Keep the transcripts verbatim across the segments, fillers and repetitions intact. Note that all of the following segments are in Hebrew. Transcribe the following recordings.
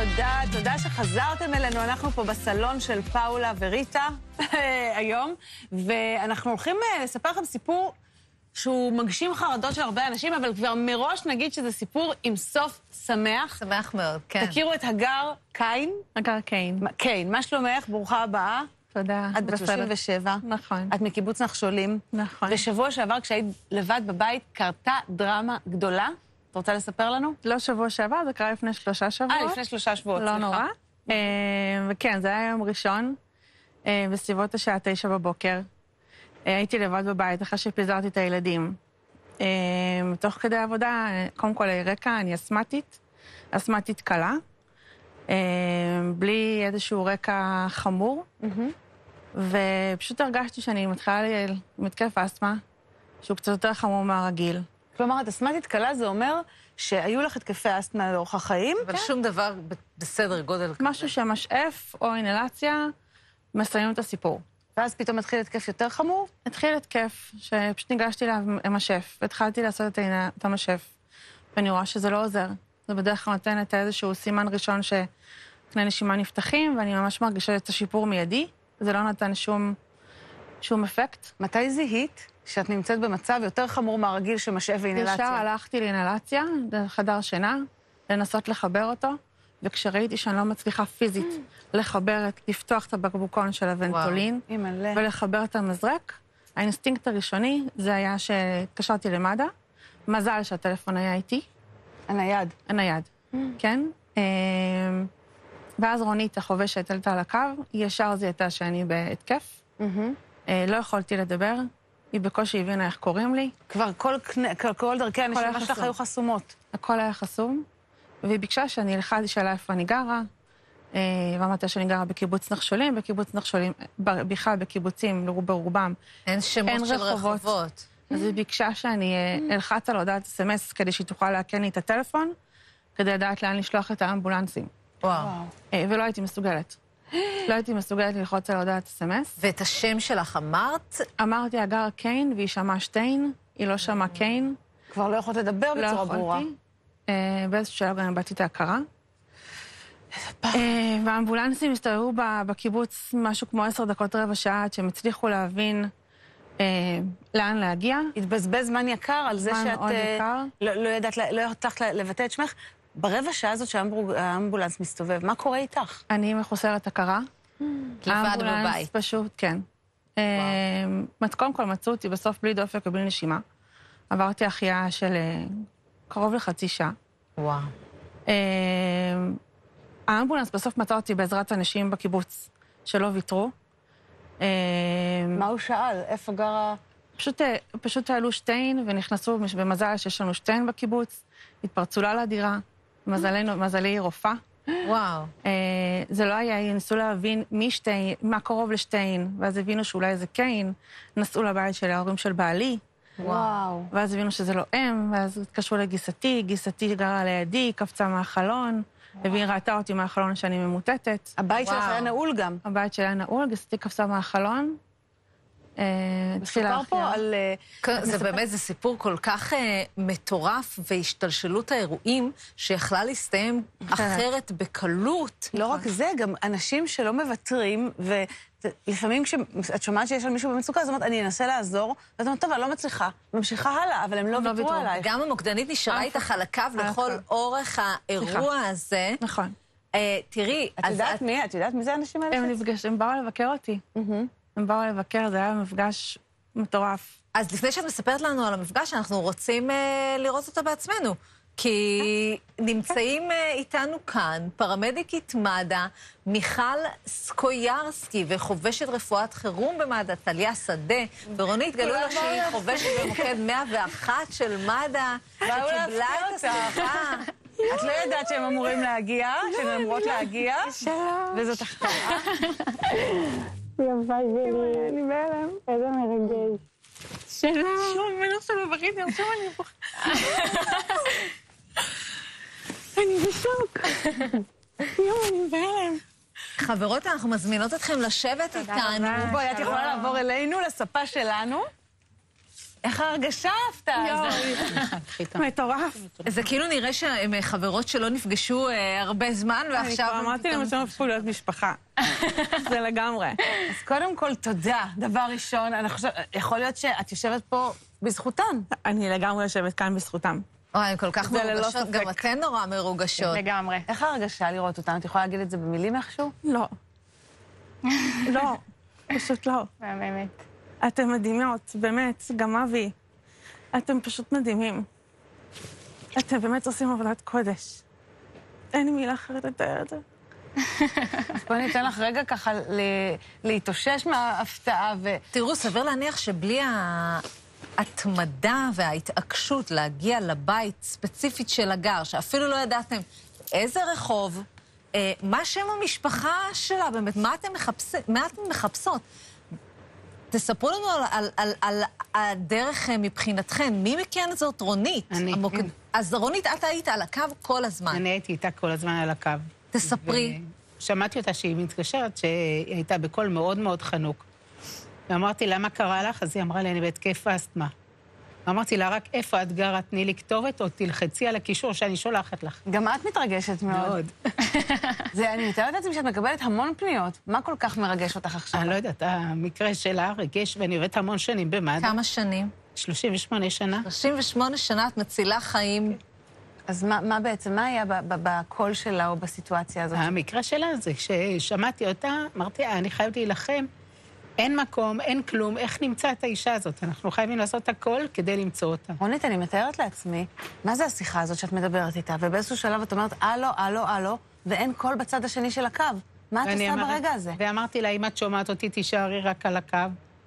תודה, תודה שחזרתם אלינו. אנחנו פה בסלון של פאולה וריטה היום, ואנחנו הולכים לספר לכם סיפור שהוא מגשים חרדות של הרבה אנשים, אבל כבר מראש נגיד שזה סיפור עם סוף שמח. שמח מאוד, כן. תכירו את הגר קיין. הגר קיין. קיין, מה שלומך? ברוכה הבאה. תודה. את בת שלושים ושבע. נכון. את מקיבוץ נחשולים. נכון. ושבוע שעבר, כשהיית לבד בבית, קרתה דרמה גדולה. את רוצה לספר לנו? לא שבוע שעבר, זה קרה לפני שלושה שבועות. אה, לפני שלושה שבועות, לא נורא. וכן, זה היה יום ראשון, בסביבות השעה תשע בבוקר. הייתי לבד בבית אחרי שפיזרתי את הילדים. תוך כדי עבודה, קודם כל רקע, אני אסמטית, אסמטית קלה, בלי איזשהו רקע חמור, ופשוט הרגשתי שאני מתחילה להתקף אסתמה, שהוא קצת יותר חמור מהרגיל. כלומר, את אסתמטית קלה זה אומר שהיו לך התקפי אסתמה לאורך החיים? אבל שום דבר בסדר גודל כזה. משהו שהמשאף או אינהלציה מסיימים את הסיפור. ואז פתאום התחיל התקף יותר חמור? התחיל התקף, שפשוט ניגשתי למשאף, והתחלתי לעשות את המשאף, ואני רואה שזה לא עוזר. זה בדרך כלל נותן את איזשהו סימן ראשון שקנה נשימה נפתחים, ואני ממש מרגישה את השיפור מיידי. זה לא נתן שום, שום אפקט. מתי זיהית שאת נמצאת במצב יותר חמור מהרגיל שמשאף ואינהלציה? ישר הלכתי לאינהלציה, לחדר שינה, לנסות לחבר אותו, וכשראיתי שאני לא מצליחה פיזית לחבר, לפתוח את הבקבוקון של הוונטולין, ולחבר את המזרק, האינסטינקט הראשוני זה היה שהתקשרתי למד"א, מזל שהטלפון היה איתי. הנייד. הנייד, כן. ואז רונית, החובשת, עלתה על הקו, היא ישר זיהתה שאני בהתקף. לא יכולתי לדבר, היא בקושי הבינה איך קוראים לי. כבר כל, כל דרכי הנשימה שלך היו חסומות. הכל היה חסום, והיא ביקשה שאני אלך לשאלה איפה אני גרה, ואמרתי שאני גרה בקיבוץ נחשולים, בקיבוץ נחשולים, בכלל בקיבוצים, ברובם. אין שמות של רחובות. אז היא ביקשה שאני אלחץ על הודעת אס-אם-אס כדי שהיא תוכל להקן לי את הטלפון, כדי לדעת לאן לשלוח את האמבולנסים. וואו. ולא הייתי מסוגלת. לא הייתי מסוגלת ללחוץ על הודעת אס-אם-אס. ואת השם שלך אמרת? אמרתי הגר קיין, והיא שמעה שטיין, היא לא שמעה קיין. כבר לא יכולת לדבר בצורה ברורה. לא יכולתי. באיזשהו שלב גם הבאתי את ההכרה. והאמבולנסים הסתובבו בקיבוץ משהו כמו עשר דקות רבע שעה, עד שהם הצליחו להבין לאן להגיע. התבזבז זמן יקר על זה שאת לא ידעת, לא יודעת לבטא את שמך. ברבע שעה הזאת שהאמבולנס מסתובב, מה קורה איתך? אני מחוסרת הכרה. לבד בבית. פשוט, כן. קודם כל מצאו אותי בסוף בלי דופק ובלי נשימה. עברתי החייאה של קרוב לחצי שעה. וואו. האמבולנס בסוף מצא אותי בעזרת אנשים בקיבוץ שלא ויתרו. מה הוא שאל? איפה גרה? פשוט, פשוט העלו שטיין ונכנסו, במזל שיש לנו שטיין בקיבוץ, התפרצו לה לדירה, מזלנו, מזלי היא רופאה. וואו. זה לא היה, ניסו להבין מי שטיין, מה קרוב לשטיין, ואז הבינו שאולי זה קיין, נסעו לבית של ההורים של בעלי. וואו. ואז הבינו שזה לא הם, ואז התקשרו לגיסתי, גיסתי גרה לידי, קפצה מהחלון, והיא ראתה אותי מהחלון שאני ממוטטת. הבית שלך היה נעול גם. הבית שלה היה נעול, גיסתי קפצה מהחלון. מסופר פה על... זה באמת, זה סיפור כל כך מטורף, והשתלשלות האירועים שיכלה להסתיים אחרת בקלות. לא רק זה, גם אנשים שלא מוותרים, ולפעמים כשאת שומעת שיש על מישהו במצוקה, זאת אומרת, אני אנסה לעזור, ואת אומרת, טוב, אני לא מצליחה, ממשיכה הלאה, אבל הם לא ויתרו עלייך. גם המוקדנית נשארה איתך על הקו לכל אורך האירוע הזה. נכון. תראי, את יודעת מי? את יודעת מי זה האנשים האלה? הם נפגשים, הם באו לבקר אותי. הם באו לבקר, זה היה מפגש מטורף. אז לפני שאת מספרת לנו על המפגש, אנחנו רוצים אה, לראות אותו בעצמנו. כי נמצאים אה, איתנו כאן פרמדיקית מד"א, מיכל סקוירסקי, וחובשת רפואת חירום במד"א, טליה שדה, ורונית גלו לה שהיא חובשת במוקד מאה ואחת של מד"א, שקיבלה את השיחה. את לא יודעת שהם אמורים להגיע, שהן אמורות להגיע. שלום. וזאת החתרה. יפה שלי. אני בהלם. איזה מרגש. שלום. שום, אני עכשיו בבכית, עכשיו אני בוכה. אני בשוק. יום, אני בהלם. חברות, אנחנו מזמינות אתכם לשבת איתנו. בואי, את יכולה לעבור אלינו, לספה שלנו. איך ההרגשה ההפתעה הזאת? מטורף. זה כאילו נראה שהם חברות שלא נפגשו הרבה זמן, ועכשיו... אני כבר אמרתי להם שהם הפכו להיות משפחה. זה לגמרי. אז קודם כל, תודה. דבר ראשון, אני חושבת, יכול להיות שאת יושבת פה בזכותן. אני לגמרי יושבת כאן בזכותם. אוי, הן כל כך מרוגשות, גם אתן נורא מרוגשות. לגמרי. איך ההרגשה לראות אותן? את יכולה להגיד את זה במילים איכשהו? לא. לא, פשוט לא. באמת. אתם מדהימות, באמת, גם אבי. אתם פשוט מדהימים. אתם באמת עושים עבודת קודש. אין לי מילה אחרת לתאר את זה. אז בואי ניתן לך רגע ככה להתאושש מההפתעה ו... תראו, סביר להניח שבלי ההתמדה וההתעקשות להגיע לבית ספציפית של הגר, שאפילו לא ידעתם איזה רחוב, מה שם המשפחה שלה באמת, מה אתם מחפשות? תספרו לנו על, על, על, על הדרך מבחינתכן. מי מכן זאת רונית? אני. המוקד... אז רונית, את היית על הקו כל הזמן. אני הייתי איתה כל הזמן על הקו. תספרי. שמעתי אותה שהיא מתקשרת, שהיא הייתה בקול מאוד מאוד חנוק. ואמרתי, למה קרה לך? אז היא אמרה לי, אני בהתקף אסתמה. אמרתי לה, רק איפה את גרה, תני לי כתובת, או תלחצי על הקישור שאני שולחת לך. גם את מתרגשת מאוד. מאוד. זה, אני מתארת לעצמי שאת מקבלת המון פניות. מה כל כך מרגש אותך עכשיו? אני לא יודעת, המקרה שלה רגש, ואני עובדת המון שנים במד"א. כמה שנים? שלושים ושמונה שנה. שלושים ושמונה שנה את מצילה חיים. אז מה, מה בעצם, מה היה בקול שלה או בסיטואציה הזאת? המקרה שלה זה, כששמעתי אותה, אמרתי, אני חייבת להילחם. אין מקום, אין כלום, איך נמצא את האישה הזאת? אנחנו חייבים לעשות הכל כדי למצוא אותה. רונית, אני מתארת לעצמי, מה זה השיחה הזאת שאת מדברת איתה? ובאיזשהו שלב את אומרת, הלו, הלו, הלו, ואין קול בצד השני של הקו. מה את עושה אמר... ברגע הזה? ואמרתי לה, אם את שומעת אותי, תישארי רק על הקו.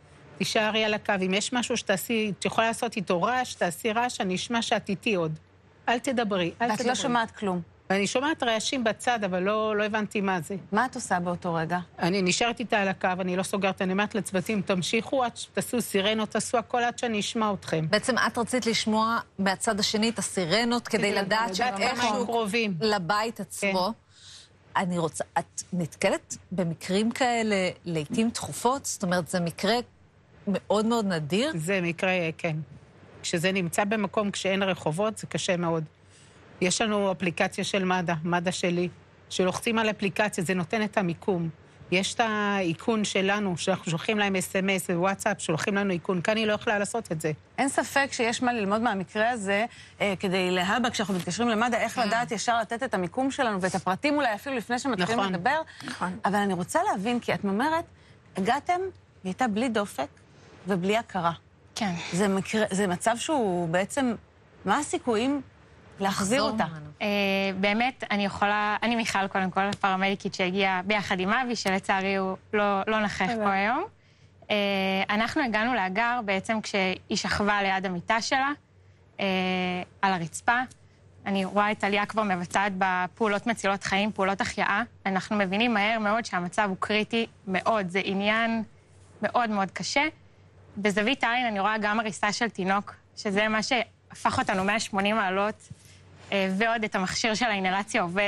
תישארי על הקו. אם יש משהו שתעשי, את יכולה לעשות איתו רעש, תעשי רעש, אני אשמע שאת איתי עוד. אל תדברי, אל ואת תדברי. לא שומעת כלום. ואני שומעת רעשים בצד, אבל לא, לא הבנתי מה זה. מה את עושה באותו רגע? אני נשארת איתה על הקו, אני לא סוגרת, אני אומרת לצוותים, תמשיכו, תעשו סירנות, תעשו הכל עד שאני אשמע אתכם. בעצם את רצית לשמוע מהצד השני את הסירנות, כדי לדעת שאת איכשהו קרובים לבית עצמו. אני רוצה, את נתקלת במקרים כאלה לעתים תכופות? זאת אומרת, זה מקרה מאוד מאוד נדיר? זה מקרה, כן. כשזה נמצא במקום, כשאין רחובות, זה קשה מאוד. יש לנו אפליקציה של מד"א, מד"א שלי, שלוחצים על אפליקציה, זה נותן את המיקום. יש את האיכון שלנו, שאנחנו שולחים להם אס אם אס ווואטסאפ, שולחים לנו איכון, כאן היא לא יכולה לעשות את זה. אין ספק שיש מה ללמוד מהמקרה הזה, אה, כדי להבא, כשאנחנו מתקשרים למד"א, איך לדעת ישר לתת את המיקום שלנו, ואת הפרטים אולי אפילו לפני שמתחילים נכון. לדבר. נכון. אבל אני רוצה להבין, כי את אומרת, הגעתם, היא הייתה בלי דופק ובלי הכרה. כן. זה, מקרה, זה מצב שהוא בעצם, מה הסיכויים להחזיר אותה? אה, באמת, אני יכולה, אני מיכל קודם כל, פרמדיקית שהגיעה ביחד עם אבי, שלצערי הוא לא, לא נכח פה היום. אה, אנחנו הגענו להגר בעצם כשהיא שכבה ליד המיטה שלה, אה, על הרצפה. אני רואה את עליה כבר מבצעת בפעולות מצילות חיים, פעולות החייאה. אנחנו מבינים מהר מאוד שהמצב הוא קריטי מאוד, זה עניין מאוד מאוד קשה. בזווית העין אני רואה גם הריסה של תינוק, שזה מה שהפך אותנו מאה ושמונים מעלות, ועוד את המכשיר של האינהלציה עובד.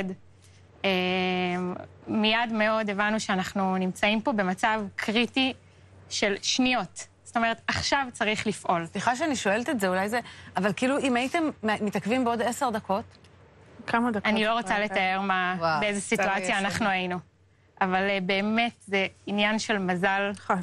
מיד מאוד הבנו שאנחנו נמצאים פה במצב קריטי של שניות. זאת אומרת, עכשיו צריך לפעול. סליחה שאני שואלת את זה, אולי זה... אבל כאילו, אם הייתם מתעכבים בעוד עשר דקות... כמה דקות? אני לא רוצה לתאר מה, באיזה סיטואציה אנחנו היינו. אבל באמת זה עניין של מזל. נכון.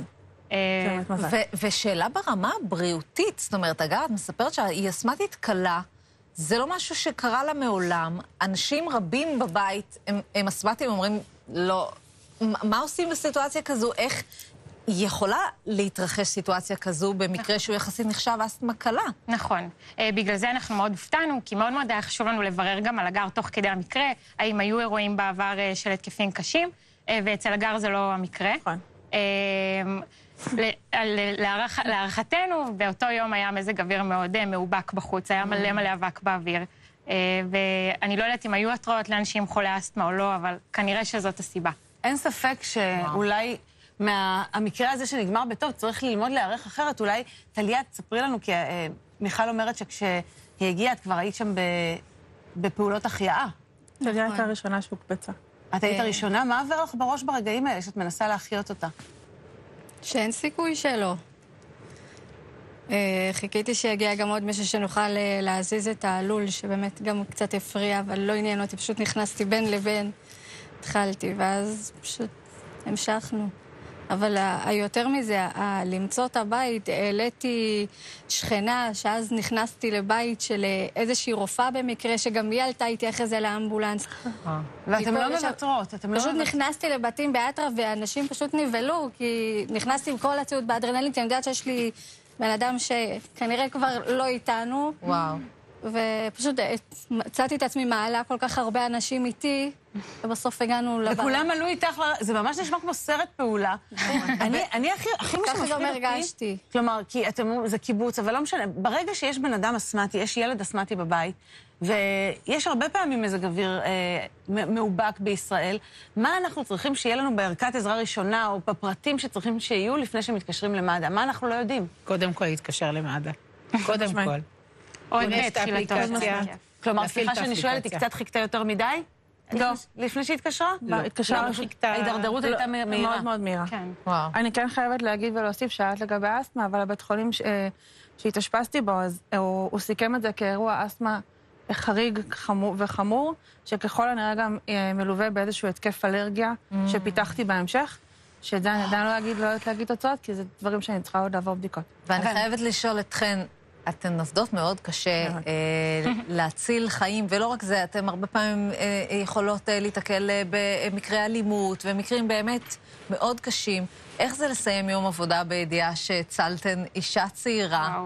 ושאלה ברמה הבריאותית, זאת אומרת, אגב, את מספרת שהיא אסתמטית קלה, זה לא משהו שקרה לה מעולם. אנשים רבים בבית, הם, הם אסתמטיים, אומרים, לא, מה עושים בסיטואציה כזו? איך יכולה להתרחש סיטואציה כזו במקרה שהוא יחסית נחשב אסתמה קלה? נכון. בגלל זה אנחנו מאוד הופתענו, כי מאוד מאוד היה חשוב לנו לברר גם על הגר תוך כדי המקרה, האם היו אירועים בעבר של התקפים קשים, ואצל הגר זה לא המקרה. נכון. להערכתנו, באותו יום היה מזג אוויר מאוד מאובק בחוץ, היה מלא מלא אבק באוויר, ואני לא יודעת אם היו התראות לאנשים חולי אסתמה או לא, אבל כנראה שזאת הסיבה. אין ספק שאולי מהמקרה הזה שנגמר בטוב צריך ללמוד להיערך אחרת. אולי, טליה, תספרי לנו, כי מיכל אומרת שכשהיא הגיעה, את כבר היית שם בפעולות החייאה. טליה הייתה הראשונה שהוקפצה. את היית הראשונה? מה עובר לך בראש ברגעים האלה שאת מנסה להחיות אותה? שאין סיכוי שלא. חיכיתי שיגיע גם עוד מישהו שנוכל להזיז את הלול, שבאמת גם קצת הפריע, אבל לא עניין אותי, פשוט נכנסתי בין לבין, התחלתי, ואז פשוט המשכנו. אבל היותר מזה, למצוא את הבית, העליתי שכנה, שאז נכנסתי לבית של איזושהי רופאה במקרה, שגם היא עלתה איתי אחרי זה לאמבולנס. ואתם לא מוותרות, אתם לא פשוט מוותרות. נכנסתי לבתים באטרה, ואנשים פשוט נבלו, כי נכנסתי עם כל הציוד באדרנלין, כי אני יודעת שיש לי בן אדם שכנראה כבר לא איתנו. וואו. ופשוט מצאתי את עצמי מעלה כל כך הרבה אנשים איתי, ובסוף הגענו לבית. וכולם עלו איתך, זה ממש נשמע כמו סרט פעולה. אני הכי מה ככה גם שמפחיד הרגשתי. אותי, כלומר, כי זה קיבוץ, אבל לא משנה, ברגע שיש בן אדם אסמטי, יש ילד אסמטי בבית, ויש הרבה פעמים מזג אוויר מאובק בישראל, מה אנחנו צריכים שיהיה לנו בערכת עזרה ראשונה, או בפרטים שצריכים שיהיו לפני שמתקשרים למד"א? מה אנחנו לא יודעים? קודם כל להתקשר למד"א. קודם כל. עוד יש את תחילתו. האפליקציה. כלומר, להפעיל סליחה את שאני שואלת, היא האפליקציה. קצת חיכתה יותר מדי? לא. לפני שהתקשרה? לא, התקשרה. לא, פשוט ההידרדרות הייתה מהירה. מאוד מאוד מהירה. כן. וואו. אני כן חייבת להגיד ולהוסיף שאלת לגבי האסתמה, אבל הבית חולים ש- אה, שהתאשפזתי בו, אז הוא, הוא סיכם את זה כאירוע אסתמה חריג חמור, וחמור, שככל הנראה גם אה, מלווה באיזשהו התקף אלרגיה שפיתחתי בהמשך, שאת זה אני עדיין לא אגיד, לא יודעת להגיד תוצאות, כי זה דברים שאני צריכה עוד לעבור בדיקות. ואני חייבת לשאול אתכן, אתן עובדות מאוד קשה אה, להציל חיים, ולא רק זה, אתן הרבה פעמים אה, יכולות אה, להתקל אה, במקרי אלימות, ומקרים באמת מאוד קשים. איך זה לסיים יום עבודה בידיעה שהצלתן אישה צעירה, וואו.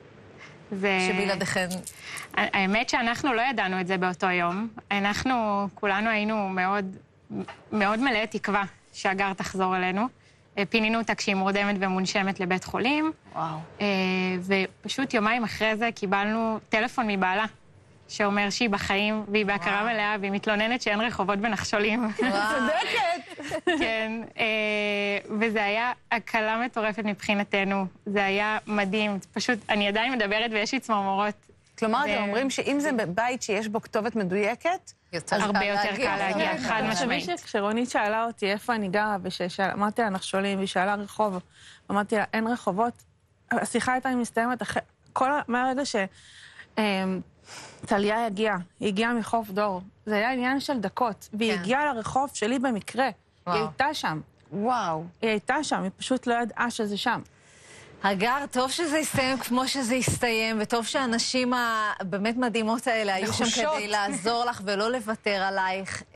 זה... שבלעדיכן... האמת שאנחנו לא ידענו את זה באותו יום. אנחנו כולנו היינו מאוד, מאוד מלאי תקווה שהגר תחזור אלינו. פינינו אותה כשהיא מורדמת ומונשמת לבית חולים. וואו. ופשוט יומיים אחרי זה קיבלנו טלפון מבעלה, שאומר שהיא בחיים והיא בהכרה מלאה, והיא מתלוננת שאין רחובות בנחשולים. צודקת! כן, וזה היה הקלה מטורפת מבחינתנו. זה היה מדהים. פשוט, אני עדיין מדברת ויש לי צמרמורות. כלומר, אתם אומרים שאם זה בבית שיש בו כתובת מדויקת, הרבה יותר קל להגיע, חד משמעית. כשרונית שאלה אותי איפה אני גרה, ואמרתי לה נחשולים, והיא שאלה רחוב, אמרתי לה, אין רחובות. השיחה הייתה מסתיימת אחרי... מהרגע שטליה הגיעה, היא הגיעה מחוף דור. זה היה עניין של דקות, והיא הגיעה לרחוב שלי במקרה. היא הייתה שם. וואו. היא הייתה שם, היא פשוט לא ידעה שזה שם. הגר, טוב שזה יסתיים כמו שזה יסתיים, וטוב שהאנשים הבאמת מדהימות האלה היו שם כדי לעזור לך ולא לוותר עלייך.